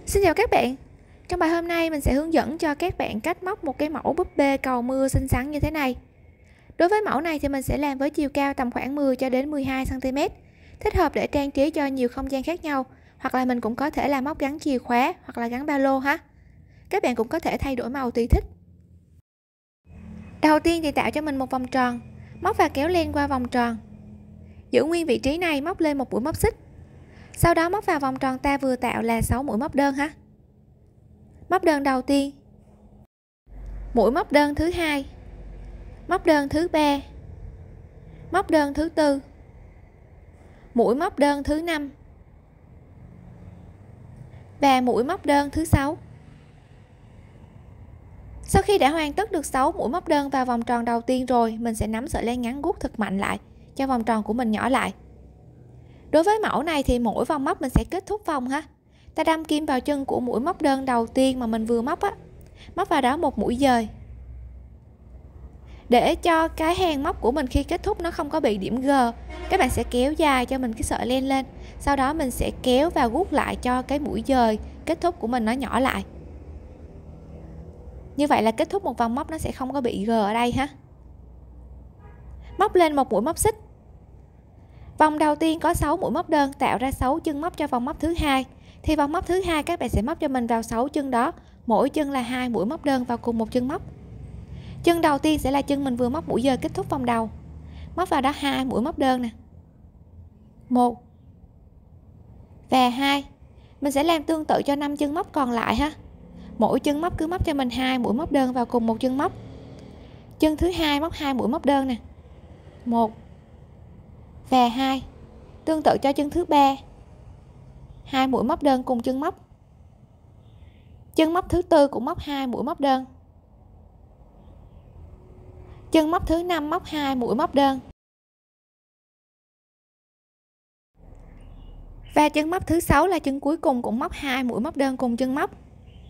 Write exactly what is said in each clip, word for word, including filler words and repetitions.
Xin chào các bạn. Trong bài hôm nay mình sẽ hướng dẫn cho các bạn cách móc một cái mẫu búp bê cầu mưa xinh xắn như thế này. Đối với mẫu này thì mình sẽ làm với chiều cao tầm khoảng mười cho đến mười hai xăng ti mét, thích hợp để trang trí cho nhiều không gian khác nhau, hoặc là mình cũng có thể là móc gắn chìa khóa hoặc là gắn ba lô ha. Các bạn cũng có thể thay đổi màu tùy thích. Đầu tiên thì tạo cho mình một vòng tròn, móc và kéo len qua vòng tròn. Giữ nguyên vị trí này, móc lên một mũi móc xích. Sau đó móc vào vòng tròn ta vừa tạo là sáu mũi móc đơn ha. Móc đơn đầu tiên, mũi móc đơn thứ hai, móc đơn thứ ba, móc đơn thứ tư, mũi móc đơn thứ năm và mũi móc đơn thứ sáu. Sau khi đã hoàn tất được sáu mũi móc đơn vào vòng tròn đầu tiên rồi, mình sẽ nắm sợi len ngắn guốc thật mạnh lại cho vòng tròn của mình nhỏ lại. Đối với mẫu này thì mỗi vòng móc mình sẽ kết thúc vòng ha. Ta đâm kim vào chân của mũi móc đơn đầu tiên mà mình vừa móc á, móc vào đó một mũi dời. Để cho cái hàng móc của mình khi kết thúc nó không có bị điểm G, các bạn sẽ kéo dài cho mình cái sợi len lên, sau đó mình sẽ kéo và guốc lại cho cái mũi dời kết thúc của mình nó nhỏ lại. Như vậy là kết thúc một vòng móc nó sẽ không có bị G ở đây ha. Móc lên một mũi móc xích. Vòng đầu tiên có sáu mũi móc đơn tạo ra sáu chân móc cho vòng móc thứ hai. Thì vòng móc thứ hai các bạn sẽ móc cho mình vào sáu chân đó, mỗi chân là hai mũi móc đơn vào cùng một chân móc. Chân đầu tiên sẽ là chân mình vừa móc mũi dời kết thúc vòng đầu. Móc vào đó hai mũi móc đơn nè. một và hai. Mình sẽ làm tương tự cho năm chân móc còn lại ha. Mỗi chân móc cứ móc cho mình hai mũi móc đơn vào cùng một chân móc. Chân thứ hai móc hai mũi móc đơn nè. một và hai. Tương tự cho chân thứ ba. hai mũi móc đơn cùng chân móc. Chân móc thứ tư cũng móc hai mũi móc đơn. Chân móc thứ năm móc hai mũi móc đơn. Và chân móc thứ sáu là chân cuối cùng cũng móc hai mũi móc đơn cùng chân móc.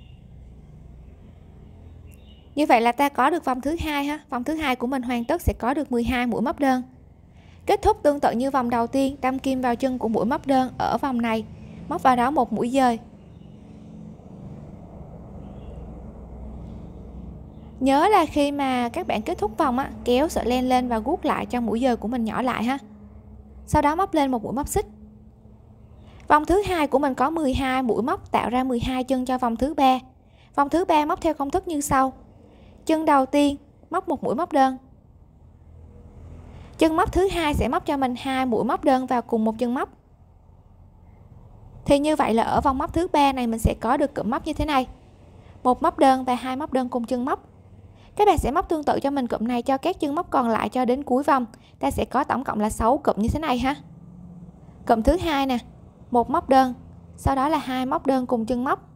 Như vậy là ta có được vòng thứ hai ha. Vòng thứ hai của mình hoàn tất sẽ có được mười hai mũi móc đơn. Kết thúc tương tự như vòng đầu tiên, đâm kim vào chân của mũi móc đơn ở vòng này, móc vào đó một mũi dời. Nhớ là khi mà các bạn kết thúc vòng á, kéo sợi len lên và guốc lại cho mũi dời của mình nhỏ lại ha. Sau đó móc lên một mũi móc xích. Vòng thứ hai của mình có mười hai mũi móc tạo ra mười hai chân cho vòng thứ ba. Vòng thứ ba móc theo công thức như sau. Chân đầu tiên móc một mũi móc đơn. Chân móc thứ hai sẽ móc cho mình hai mũi móc đơn vào cùng một chân móc. Thì như vậy là ở vòng móc thứ ba này mình sẽ có được cụm móc như thế này. Một móc đơn và hai móc đơn cùng chân móc. Các bạn sẽ móc tương tự cho mình cụm này cho các chân móc còn lại cho đến cuối vòng. Ta sẽ có tổng cộng là sáu cụm như thế này ha. Cụm thứ hai nè, một móc đơn, sau đó là hai móc đơn cùng chân móc.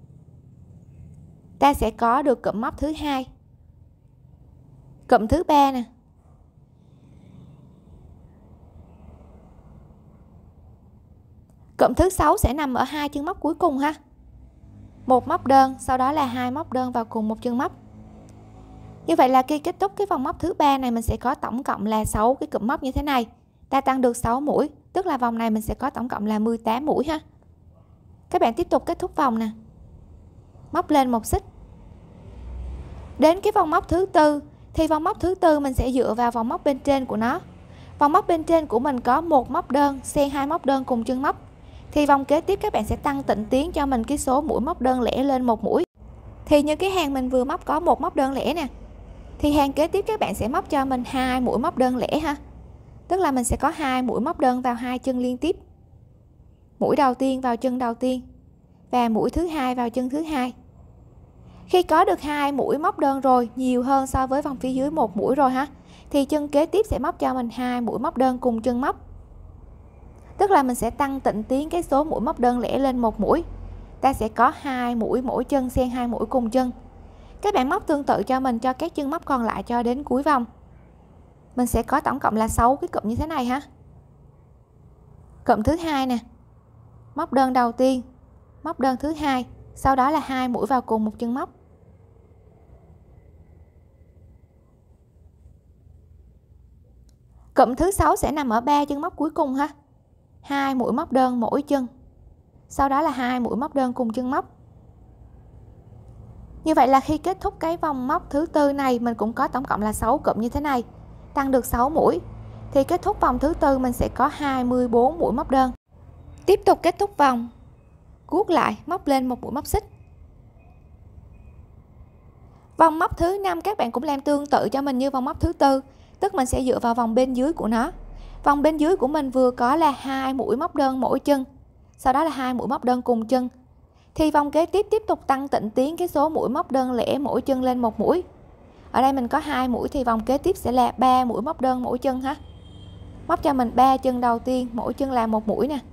Ta sẽ có được cụm móc thứ hai. Cụm thứ ba nè. Cụm thứ sáu sẽ nằm ở hai chân móc cuối cùng ha. Một móc đơn, sau đó là hai móc đơn vào cùng một chân móc. Như vậy là khi kết thúc cái vòng móc thứ ba này mình sẽ có tổng cộng là sáu cái cụm móc như thế này. Ta tăng được sáu mũi, tức là vòng này mình sẽ có tổng cộng là mười tám mũi ha. Các bạn tiếp tục kết thúc vòng nè. Móc lên một xích. Đến cái vòng móc thứ tư thì vòng móc thứ tư mình sẽ dựa vào vòng móc bên trên của nó. Vòng móc bên trên của mình có một móc đơn xen hai móc đơn cùng chân móc. Thì vòng kế tiếp các bạn sẽ tăng tịnh tiến cho mình cái số mũi móc đơn lẻ lên một mũi. Thì như cái hàng mình vừa móc có một móc đơn lẻ nè. Thì hàng kế tiếp các bạn sẽ móc cho mình hai mũi móc đơn lẻ ha. Tức là mình sẽ có hai mũi móc đơn vào hai chân liên tiếp. Mũi đầu tiên vào chân đầu tiên và mũi thứ hai vào chân thứ hai. Khi có được hai mũi móc đơn rồi, nhiều hơn so với vòng phía dưới một mũi rồi ha, thì chân kế tiếp sẽ móc cho mình hai mũi móc đơn cùng chân móc. Tức là mình sẽ tăng tịnh tiến cái số mũi móc đơn lẻ lên một mũi. Ta sẽ có hai mũi mỗi chân xen hai mũi cùng chân. Các bạn móc tương tự cho mình cho các chân móc còn lại cho đến cuối vòng. Mình sẽ có tổng cộng là sáu cái cụm như thế này ha. Cụm thứ hai nè. Móc đơn đầu tiên, móc đơn thứ hai, sau đó là hai mũi vào cùng một chân móc. Cụm thứ sáu sẽ nằm ở ba chân móc cuối cùng ha. Hai mũi móc đơn mỗi chân. Sau đó là hai mũi móc đơn cùng chân móc. Như vậy là khi kết thúc cái vòng móc thứ tư này, mình cũng có tổng cộng là sáu cụm như thế này, tăng được sáu mũi. Thì kết thúc vòng thứ tư mình sẽ có hai mươi tư mũi móc đơn. Tiếp tục kết thúc vòng, guốc lại, móc lên một mũi móc xích. Vòng móc thứ năm các bạn cũng làm tương tự cho mình như vòng móc thứ tư, tức mình sẽ dựa vào vòng bên dưới của nó. Vòng bên dưới của mình vừa có là hai mũi móc đơn mỗi chân, sau đó là hai mũi móc đơn cùng chân. Thì vòng kế tiếp tiếp tục tăng tịnh tiến cái số mũi móc đơn lẻ mỗi chân lên một mũi. Ở đây mình có hai mũi thì vòng kế tiếp sẽ là ba mũi móc đơn mỗi chân ha. Móc cho mình ba chân đầu tiên, mỗi chân là một mũi nè.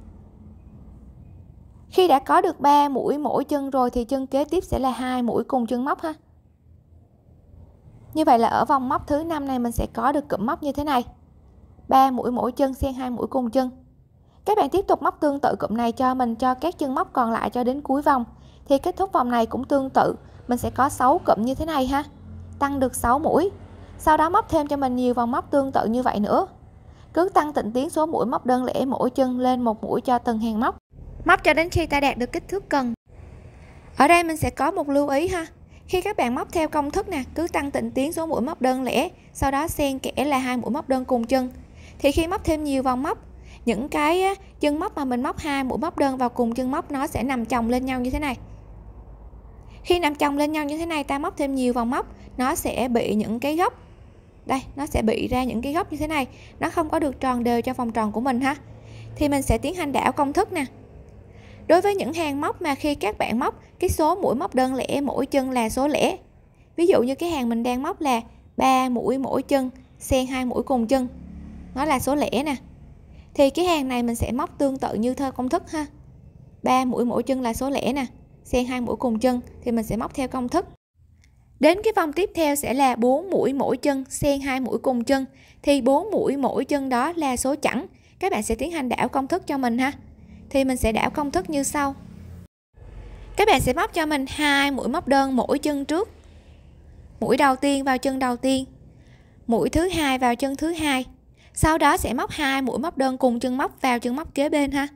Khi đã có được ba mũi mỗi chân rồi thì chân kế tiếp sẽ là hai mũi cùng chân móc ha. Như vậy là ở vòng móc thứ năm này mình sẽ có được cụm móc như thế này. ba mũi mỗi chân xen hai mũi cùng chân. Các bạn tiếp tục móc tương tự cụm này cho mình cho các chân móc còn lại cho đến cuối vòng. Thì kết thúc vòng này cũng tương tự, mình sẽ có sáu cụm như thế này ha. Tăng được sáu mũi. Sau đó móc thêm cho mình nhiều vòng móc tương tự như vậy nữa. Cứ tăng tịnh tiến số mũi móc đơn lẻ mỗi chân lên một mũi cho từng hàng móc. Móc cho đến khi ta đạt được kích thước cần. Ở đây mình sẽ có một lưu ý ha. Khi các bạn móc theo công thức nè, cứ tăng tịnh tiến số mũi móc đơn lẻ, sau đó xen kẽ là hai mũi móc đơn cùng chân. Thì khi móc thêm nhiều vòng móc, những cái chân móc mà mình móc hai mũi móc đơn vào cùng chân móc nó sẽ nằm chồng lên nhau như thế này. Khi nằm chồng lên nhau như thế này, ta móc thêm nhiều vòng móc, nó sẽ bị những cái góc. Đây, nó sẽ bị ra những cái góc như thế này, nó không có được tròn đều cho vòng tròn của mình ha. Thì mình sẽ tiến hành đảo công thức nè. Đối với những hàng móc mà khi các bạn móc cái số mũi móc đơn lẻ mỗi chân là số lẻ, ví dụ như cái hàng mình đang móc là ba mũi mỗi chân xen hai mũi cùng chân, nó là số lẻ nè, thì cái hàng này mình sẽ móc tương tự như theo công thức ha. ba mũi mỗi chân là số lẻ nè, xen hai mũi cùng chân thì mình sẽ móc theo công thức. Đến cái vòng tiếp theo sẽ là bốn mũi mỗi chân xen hai mũi cùng chân, thì bốn mũi mỗi chân đó là số chẵn. Các bạn sẽ tiến hành đảo công thức cho mình ha. Thì mình sẽ đảo công thức như sau. Các bạn sẽ móc cho mình hai mũi móc đơn mỗi chân trước. Mũi đầu tiên vào chân đầu tiên, mũi thứ hai vào chân thứ hai. Sau đó sẽ móc hai mũi móc đơn cùng chân móc vào chân móc kế bên ha.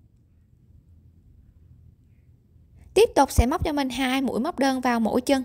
Tiếp tục sẽ móc cho mình hai mũi móc đơn vào mỗi chân.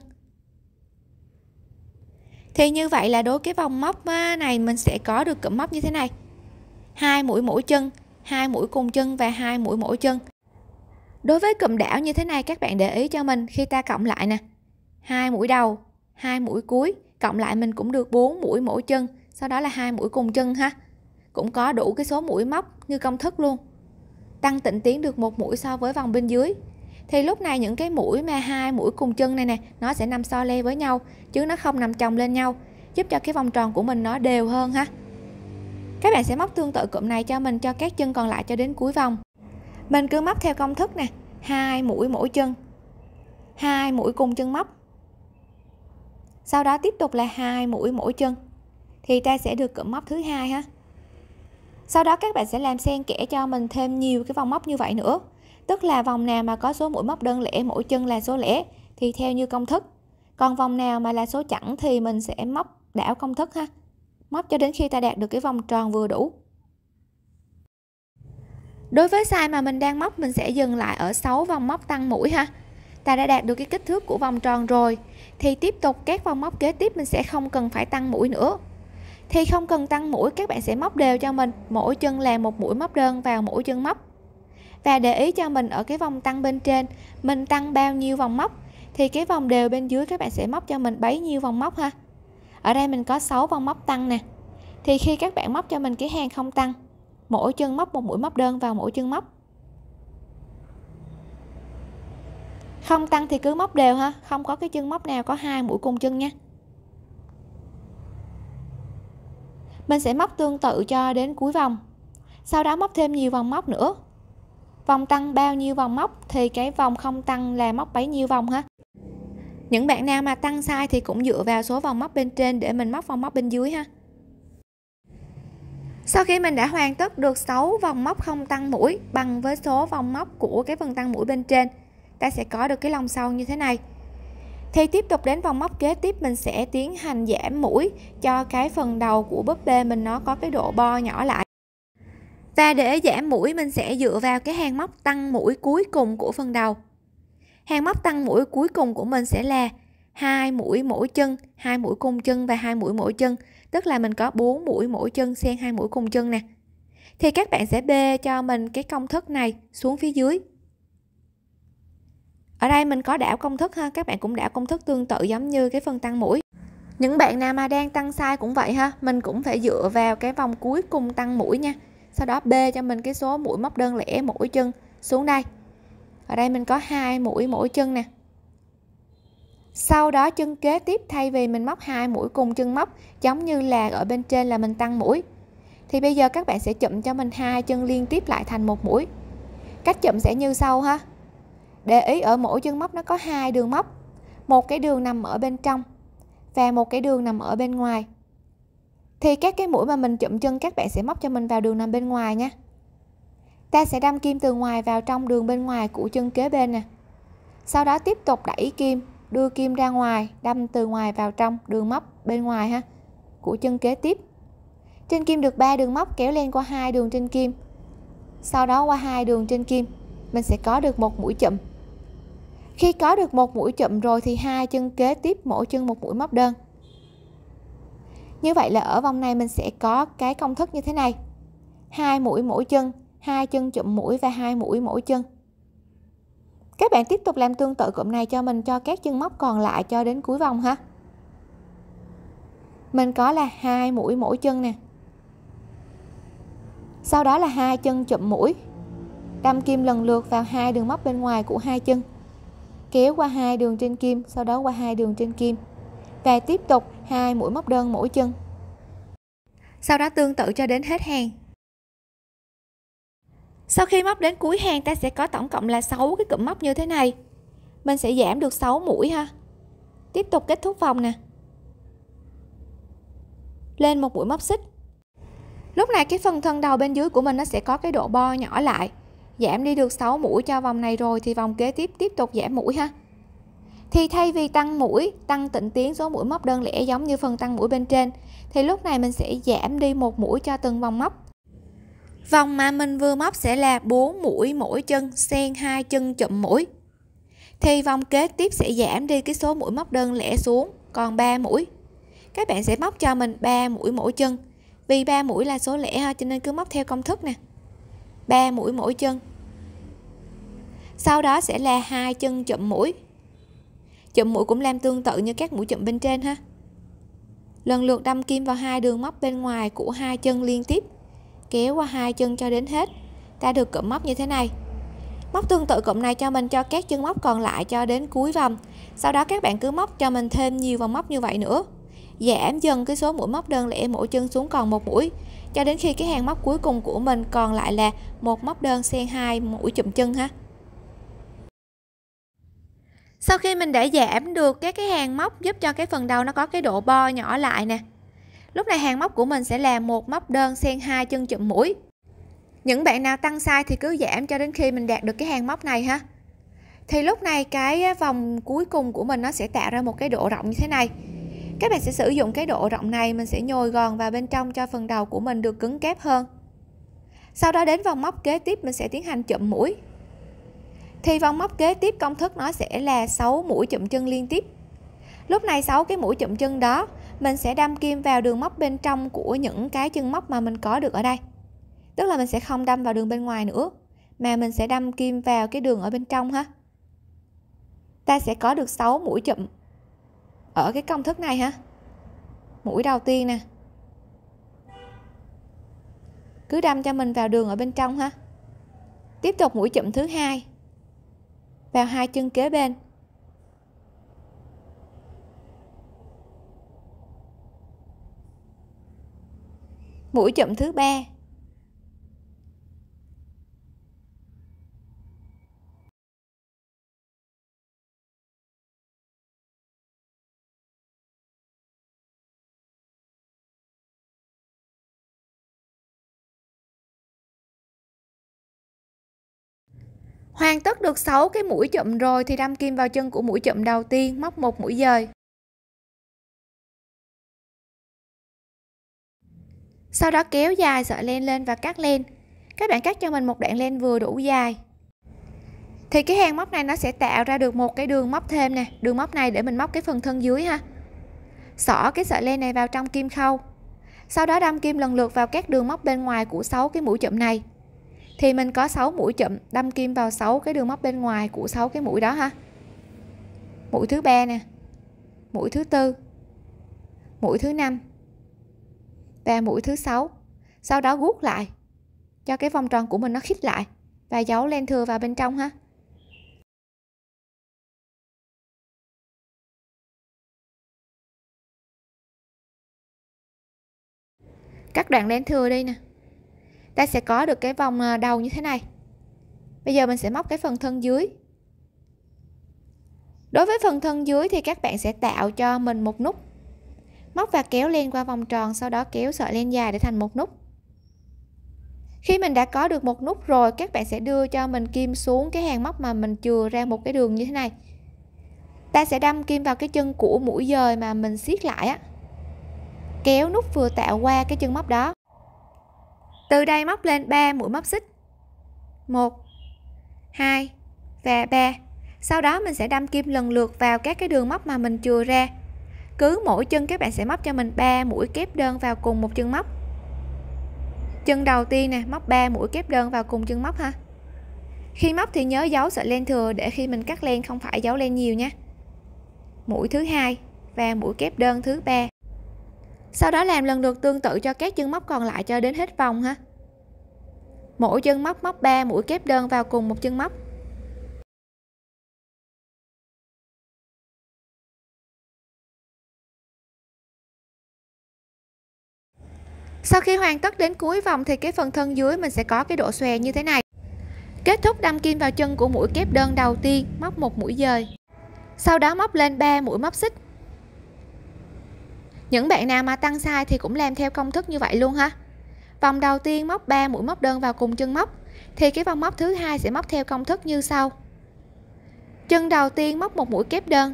Thì như vậy là đối cái vòng móc này mình sẽ có được cụm móc như thế này. hai mũi mỗi chân, hai mũi cùng chân và hai mũi mỗi chân. Đối với cụm đảo như thế này các bạn để ý cho mình khi ta cộng lại nè. hai mũi đầu, hai mũi cuối, cộng lại mình cũng được bốn mũi mỗi chân, sau đó là hai mũi cùng chân ha. Cũng có đủ cái số mũi móc như công thức luôn. Tăng tịnh tiến được một mũi so với vòng bên dưới. Thì lúc này những cái mũi mà hai mũi cùng chân này nè, nó sẽ nằm so le với nhau chứ nó không nằm chồng lên nhau, giúp cho cái vòng tròn của mình nó đều hơn ha. Các bạn sẽ móc tương tự cụm này cho mình cho các chân còn lại cho đến cuối vòng. Mình cứ móc theo công thức nè, hai mũi mỗi chân, hai mũi cùng chân móc. Sau đó tiếp tục là hai mũi mỗi chân. Thì ta sẽ được cụm móc thứ hai ha. Sau đó các bạn sẽ làm xen kẽ cho mình thêm nhiều cái vòng móc như vậy nữa. Tức là vòng nào mà có số mũi móc đơn lẻ mỗi chân là số lẻ thì theo như công thức. Còn vòng nào mà là số chẵn thì mình sẽ móc đảo công thức ha. Móc cho đến khi ta đạt được cái vòng tròn vừa đủ. Đối với size mà mình đang móc mình sẽ dừng lại ở sáu vòng móc tăng mũi ha. Ta đã đạt được cái kích thước của vòng tròn rồi thì tiếp tục các vòng móc kế tiếp mình sẽ không cần phải tăng mũi nữa. Thì không cần tăng mũi, các bạn sẽ móc đều cho mình, mỗi chân là một mũi móc đơn vào mỗi chân móc. Và để ý cho mình ở cái vòng tăng bên trên mình tăng bao nhiêu vòng móc thì cái vòng đều bên dưới các bạn sẽ móc cho mình bấy nhiêu vòng móc ha. Ở đây mình có sáu vòng móc tăng nè. Thì khi các bạn móc cho mình cái hàng không tăng, mỗi chân móc một mũi móc đơn vào mỗi chân móc. Không tăng thì cứ móc đều ha, không có cái chân móc nào có hai mũi cùng chân nha. Mình sẽ móc tương tự cho đến cuối vòng. Sau đó móc thêm nhiều vòng móc nữa. Vòng tăng bao nhiêu vòng móc thì cái vòng không tăng là móc bấy nhiêu vòng ha. Những bạn nào mà tăng sai thì cũng dựa vào số vòng móc bên trên để mình móc vòng móc bên dưới ha. Sau khi mình đã hoàn tất được sáu vòng móc không tăng mũi bằng với số vòng móc của cái phần tăng mũi bên trên, ta sẽ có được cái lông sau như thế này. Thì tiếp tục đến vòng móc kế tiếp mình sẽ tiến hành giảm mũi cho cái phần đầu của búp bê mình nó có cái độ bo nhỏ lại. Và để giảm mũi mình sẽ dựa vào cái hàng móc tăng mũi cuối cùng của phần đầu. Hàng móc tăng mũi cuối cùng của mình sẽ là hai mũi mỗi chân, hai mũi cùng chân và hai mũi mỗi chân, tức là mình có bốn mũi mỗi chân xen hai mũi cùng chân nè. Thì các bạn sẽ bê cho mình cái công thức này xuống phía dưới. Ở đây mình có đảo công thức ha, các bạn cũng đảo công thức tương tự giống như cái phần tăng mũi. Những bạn nào mà đang tăng size cũng vậy ha, mình cũng phải dựa vào cái vòng cuối cùng tăng mũi nha. Sau đó bê cho mình cái số mũi móc đơn lẻ mỗi chân xuống đây. Ở đây mình có hai mũi mỗi chân nè. Sau đó chân kế tiếp, thay vì mình móc hai mũi cùng chân móc giống như là ở bên trên là mình tăng mũi, thì bây giờ các bạn sẽ chụm cho mình hai chân liên tiếp lại thành một mũi. Cách chụm sẽ như sau ha. Để ý ở mỗi chân móc nó có hai đường móc, một cái đường nằm ở bên trong và một cái đường nằm ở bên ngoài. Thì các cái mũi mà mình chụm chân các bạn sẽ móc cho mình vào đường nằm bên ngoài nha. Ta sẽ đâm kim từ ngoài vào trong đường bên ngoài của chân kế bên nè. Sau đó tiếp tục đẩy kim, đưa kim ra ngoài, đâm từ ngoài vào trong đường móc bên ngoài ha của chân kế tiếp. Trên kim được ba đường móc, kéo lên qua hai đường trên kim. Sau đó qua hai đường trên kim, mình sẽ có được một mũi chụm. Khi có được một mũi chụm rồi thì hai chân kế tiếp mỗi chân một mũi móc đơn. Như vậy là ở vòng này mình sẽ có cái công thức như thế này: hai mũi mỗi chân, hai chân chụm mũi và hai mũi mỗi chân. Các bạn tiếp tục làm tương tự cụm này cho mình cho các chân móc còn lại cho đến cuối vòng ha. Mình có là hai mũi mỗi chân nè. Sau đó là hai chân chụm mũi, đâm kim lần lượt vào hai đường móc bên ngoài của hai chân, kéo qua hai đường trên kim, sau đó qua hai đường trên kim và tiếp tục hai mũi móc đơn mỗi chân. Sau đó tương tự cho đến hết hàng. Sau khi móc đến cuối hàng, ta sẽ có tổng cộng là sáu cái cụm móc như thế này. Mình sẽ giảm được sáu mũi ha. Tiếp tục kết thúc vòng nè. Lên một mũi móc xích. Lúc này cái phần thân đầu bên dưới của mình nó sẽ có cái độ bo nhỏ lại. Giảm đi được sáu mũi cho vòng này rồi thì vòng kế tiếp tiếp tục giảm mũi ha. Thì thay vì tăng mũi, tăng tịnh tiến số mũi móc đơn lẻ giống như phần tăng mũi bên trên, thì lúc này mình sẽ giảm đi một mũi cho từng vòng móc. Vòng mà mình vừa móc sẽ là bốn mũi mỗi chân xen hai chân chụm mũi. Thì vòng kế tiếp sẽ giảm đi cái số mũi móc đơn lẻ xuống còn ba mũi. Các bạn sẽ móc cho mình ba mũi mỗi chân. Vì ba mũi là số lẻ ha, cho nên cứ móc theo công thức nè. ba mũi mỗi chân. Sau đó sẽ là hai chân chụm mũi. Chụm mũi cũng làm tương tự như các mũi chụm bên trên ha. Lần lượt đâm kim vào hai đường móc bên ngoài của hai chân liên tiếp, kéo qua hai chân cho đến hết. Ta được cụm móc như thế này. Móc tương tự cụm này cho mình cho các chân móc còn lại cho đến cuối vòng. Sau đó các bạn cứ móc cho mình thêm nhiều vòng móc như vậy nữa, giảm dần cái số mũi móc đơn lẻ mỗi chân xuống còn một mũi, cho đến khi cái hàng móc cuối cùng của mình còn lại là một móc đơn xen hai mũi chụm chân ha. Sau khi mình đã giảm được các cái hàng móc giúp cho cái phần đầu nó có cái độ bo nhỏ lại nè, lúc này hàng móc của mình sẽ là một móc đơn xen hai chân chụm mũi. Những bạn nào tăng size thì cứ giảm cho đến khi mình đạt được cái hàng móc này ha. Thì lúc này cái vòng cuối cùng của mình nó sẽ tạo ra một cái độ rộng như thế này. Các bạn sẽ sử dụng cái độ rộng này, mình sẽ nhồi gòn vào bên trong cho phần đầu của mình được cứng cáp hơn. Sau đó đến vòng móc kế tiếp mình sẽ tiến hành chụm mũi. Thì vòng móc kế tiếp công thức nó sẽ là sáu mũi chụm chân liên tiếp. Lúc này sáu cái mũi chụm chân đó mình sẽ đâm kim vào đường móc bên trong của những cái chân móc mà mình có được ở đây. Tức là mình sẽ không đâm vào đường bên ngoài nữa, mà mình sẽ đâm kim vào cái đường ở bên trong ha. Ta sẽ có được sáu mũi chụm ở cái công thức này ha. Mũi đầu tiên nè, cứ đâm cho mình vào đường ở bên trong ha. Tiếp tục mũi chụm thứ hai vào hai chân kế bên. Mũi chụm thứ ba. Hoàn tất được sáu cái mũi chụm rồi thì đâm kim vào chân của mũi chụm đầu tiên, móc một mũi dời. Sau đó kéo dài sợi len lên và cắt len. Các bạn cắt cho mình một đoạn len vừa đủ dài. thì cái hàng móc này nó sẽ tạo ra được một cái đường móc thêm nè, đường móc này để mình móc cái phần thân dưới ha. Xỏ cái sợi len này vào trong kim khâu, sau đó đâm kim lần lượt vào các đường móc bên ngoài của sáu cái mũi chụm này. Thì mình có sáu mũi chụm, đâm kim vào sáu cái đường móc bên ngoài của sáu cái mũi đó ha. Mũi thứ ba nè, mũi thứ tư, mũi thứ năm và mũi thứ sáu. Sau đó guốc lại cho cái vòng tròn của mình nó khít lại và giấu len thừa vào bên trong ha. Cắt đoạn len thừa đi nè. Ta sẽ có được cái vòng đầu như thế này. Bây giờ mình sẽ móc cái phần thân dưới. Đối với phần thân dưới thì các bạn sẽ tạo cho mình một nút. Móc và kéo len qua vòng tròn, sau đó kéo sợi len dài để thành một nút. Khi mình đã có được một nút rồi, các bạn sẽ đưa cho mình kim xuống cái hàng móc mà mình chừa ra một cái đường như thế này. Ta sẽ đâm kim vào cái chân của mũi dời mà mình siết lại á. Kéo nút vừa tạo qua cái chân móc đó. Từ đây móc lên ba mũi móc xích. một, hai và ba. Sau đó mình sẽ đâm kim lần lượt vào các cái đường móc mà mình chừa ra. Cứ mỗi chân các bạn sẽ móc cho mình ba mũi kép đơn vào cùng một chân móc. Chân đầu tiên nè, móc ba mũi kép đơn vào cùng chân móc ha. Khi móc thì nhớ giấu sợi len thừa để khi mình cắt len không phải giấu len nhiều nha. Mũi thứ hai và mũi kép đơn thứ ba. Sau đó làm lần lượt tương tự cho các chân móc còn lại cho đến hết vòng ha. Mỗi chân móc móc ba mũi kép đơn vào cùng một chân móc. Sau khi hoàn tất đến cuối vòng thì cái phần thân dưới mình sẽ có cái độ xòe như thế này. Kết thúc đâm kim vào chân của mũi kép đơn đầu tiên, móc một mũi dời. Sau đó móc lên ba mũi móc xích. Những bạn nào mà tăng size thì cũng làm theo công thức như vậy luôn ha. Vòng đầu tiên móc ba mũi móc đơn vào cùng chân móc, thì cái vòng móc thứ hai sẽ móc theo công thức như sau. Chân đầu tiên móc một mũi kép đơn.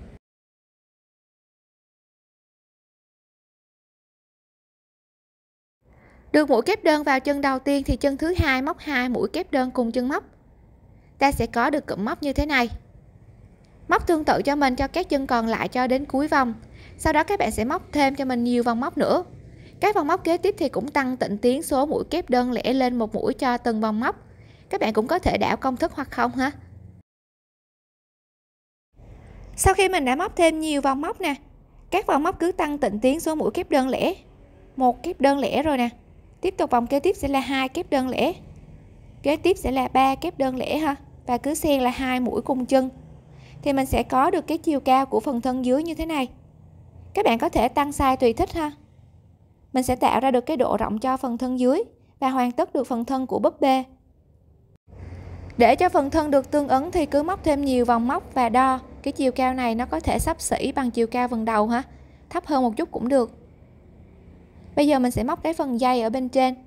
Được mũi kép đơn vào chân đầu tiên thì chân thứ hai móc hai mũi kép đơn cùng chân móc. Ta sẽ có được cụm móc như thế này. Móc tương tự cho mình cho các chân còn lại cho đến cuối vòng. Sau đó các bạn sẽ móc thêm cho mình nhiều vòng móc nữa. Các vòng móc kế tiếp thì cũng tăng tịnh tiến số mũi kép đơn lẻ lên một mũi cho từng vòng móc. Các bạn cũng có thể đảo công thức hoặc không ha. Sau khi mình đã móc thêm nhiều vòng móc nè, các vòng móc cứ tăng tịnh tiến số mũi kép đơn lẻ. Một kép đơn lẻ rồi nè. Tiếp tục vòng kế tiếp sẽ là hai kép đơn lẻ. Kế tiếp sẽ là ba kép đơn lẻ ha, và cứ xen là hai mũi cùng chân. Thì mình sẽ có được cái chiều cao của phần thân dưới như thế này. Các bạn có thể tăng size tùy thích ha. Mình sẽ tạo ra được cái độ rộng cho phần thân dưới và hoàn tất được phần thân của búp bê. Để cho phần thân được tương ứng thì cứ móc thêm nhiều vòng móc và đo cái chiều cao này nó có thể xấp xỉ bằng chiều cao phần đầu ha, thấp hơn một chút cũng được. Bây giờ mình sẽ móc cái phần dây ở bên trên.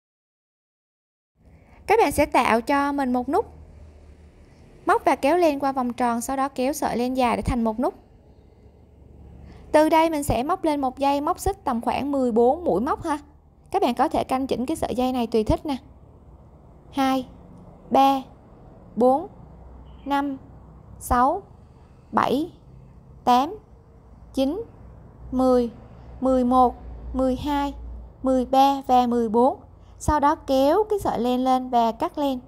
Các bạn sẽ tạo cho mình một nút. Móc và kéo len qua vòng tròn, sau đó kéo sợi len dài để thành một nút. Từ đây mình sẽ móc lên một dây móc xích tầm khoảng mười bốn mũi móc ha. Các bạn có thể canh chỉnh cái sợi dây này tùy thích nè. hai, ba, bốn, năm, sáu, bảy, tám, chín, mười, mười một, mười hai, mười ba và mười bốn. Sau đó kéo cái sợi len lên và cắt len.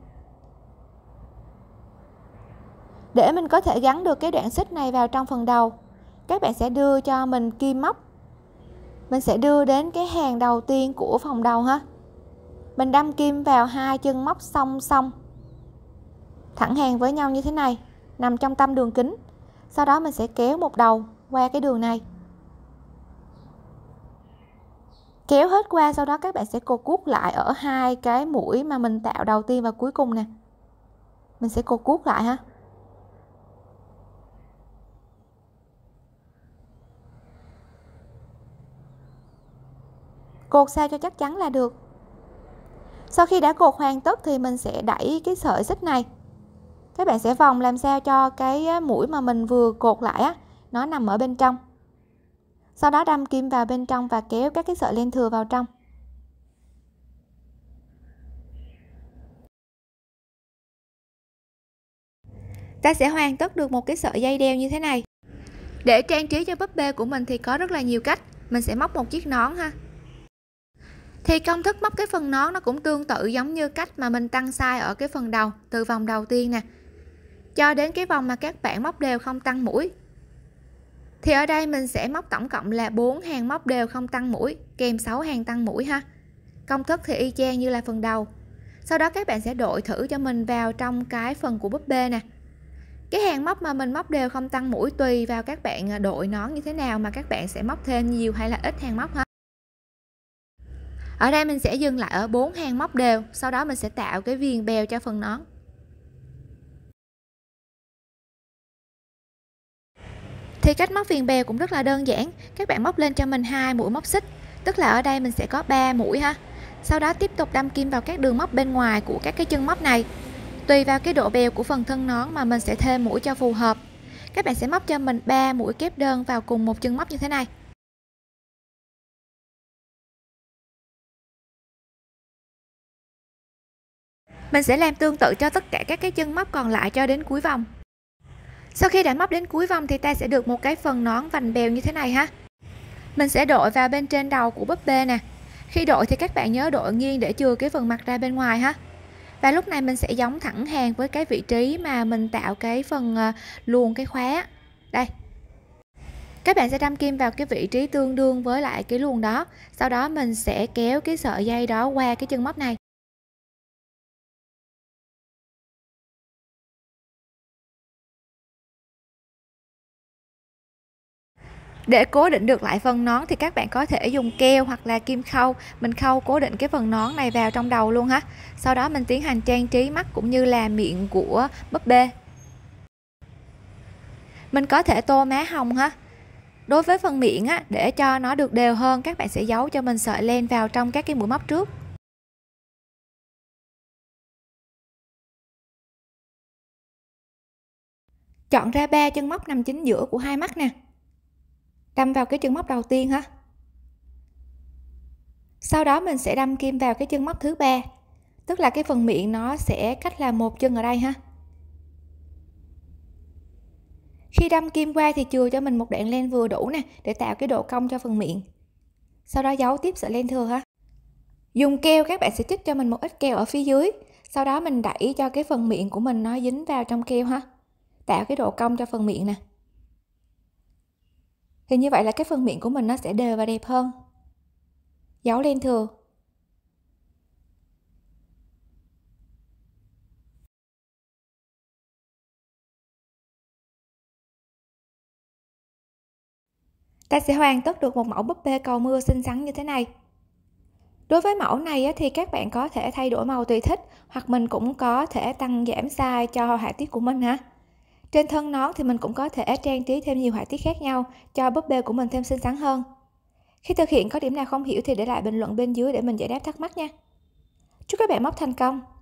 Để mình có thể gắn được cái đoạn xích này vào trong phần đầu, các bạn sẽ đưa cho mình kim móc. Mình sẽ đưa đến cái hàng đầu tiên của vòng đầu ha. Mình đâm kim vào hai chân móc song song, thẳng hàng với nhau như thế này, nằm trong tâm đường kính. Sau đó mình sẽ kéo một đầu qua cái đường này. Kéo hết qua, sau đó các bạn sẽ cột cuốc lại ở hai cái mũi mà mình tạo đầu tiên và cuối cùng nè. Mình sẽ cột cuốc lại ha. Cột sao cho chắc chắn là được. Sau khi đã cột hoàn tất thì mình sẽ đẩy cái sợi xích này. Các bạn sẽ vòng làm sao cho cái mũi mà mình vừa cột lại á, nó nằm ở bên trong. Sau đó đâm kim vào bên trong và kéo các cái sợi len thừa vào trong. Ta sẽ hoàn tất được một cái sợi dây đeo như thế này. Để trang trí cho búp bê của mình thì có rất là nhiều cách. Mình sẽ móc một chiếc nón ha. Thì công thức móc cái phần nón nó cũng tương tự giống như cách mà mình tăng size ở cái phần đầu, từ vòng đầu tiên nè cho đến cái vòng mà các bạn móc đều không tăng mũi. Thì ở đây mình sẽ móc tổng cộng là bốn hàng móc đều không tăng mũi kèm sáu hàng tăng mũi ha. Công thức thì y chang như là phần đầu. Sau đó các bạn sẽ đội thử cho mình vào trong cái phần của búp bê nè. Cái hàng móc mà mình móc đều không tăng mũi tùy vào các bạn đội nón như thế nào mà các bạn sẽ móc thêm nhiều hay là ít hàng móc ha. Ở đây mình sẽ dừng lại ở bốn hàng móc đều, sau đó mình sẽ tạo cái viền bèo cho phần nón. Thì cách móc viền bèo cũng rất là đơn giản, các bạn móc lên cho mình hai mũi móc xích, tức là ở đây mình sẽ có ba mũi ha. Sau đó tiếp tục đâm kim vào các đường móc bên ngoài của các cái chân móc này. Tùy vào cái độ bèo của phần thân nón mà mình sẽ thêm mũi cho phù hợp. Các bạn sẽ móc cho mình ba mũi kép đơn vào cùng một chân móc như thế này. Mình sẽ làm tương tự cho tất cả các cái chân móc còn lại cho đến cuối vòng. Sau khi đã móc đến cuối vòng thì ta sẽ được một cái phần nón vành bèo như thế này ha. Mình sẽ đội vào bên trên đầu của búp bê nè. Khi đội thì các bạn nhớ đội nghiêng để chừa cái phần mặt ra bên ngoài ha. Và lúc này mình sẽ giống thẳng hàng với cái vị trí mà mình tạo cái phần luồn cái khóa. Đây. Các bạn sẽ đâm kim vào cái vị trí tương đương với lại cái luồn đó. Sau đó mình sẽ kéo cái sợi dây đó qua cái chân móc này. Để cố định được lại phần nón thì các bạn có thể dùng keo hoặc là kim khâu, mình khâu cố định cái phần nón này vào trong đầu luôn ha. Sau đó mình tiến hành trang trí mắt cũng như là miệng của búp bê. Mình có thể tô má hồng ha. Đối với phần miệng á, để cho nó được đều hơn, các bạn sẽ giấu cho mình sợi len vào trong các cái mũi móc trước. Chọn ra ba chân móc nằm chính giữa của hai mắt nè. Đâm vào cái chân móc đầu tiên ha. Sau đó mình sẽ đâm kim vào cái chân móc thứ ba, tức là cái phần miệng nó sẽ cách là một chân ở đây ha. Khi đâm kim qua thì chừa cho mình một đoạn len vừa đủ nè để tạo cái độ cong cho phần miệng. Sau đó giấu tiếp sợi len thừa ha. Dùng keo các bạn sẽ chích cho mình một ít keo ở phía dưới, sau đó mình đẩy cho cái phần miệng của mình nó dính vào trong keo ha, tạo cái độ cong cho phần miệng nè. Thì như vậy là cái phần miệng của mình nó sẽ đều và đẹp hơn. Giấu len thừa. Ta sẽ hoàn tất được một mẫu búp bê cầu mưa xinh xắn như thế này. Đối với mẫu này thì các bạn có thể thay đổi màu tùy thích, hoặc mình cũng có thể tăng giảm size cho họa tiết của mình ha. Trên thân nón thì mình cũng có thể trang trí thêm nhiều họa tiết khác nhau cho búp bê của mình thêm xinh xắn hơn. Khi thực hiện có điểm nào không hiểu thì để lại bình luận bên dưới để mình giải đáp thắc mắc nha. Chúc các bạn móc thành công.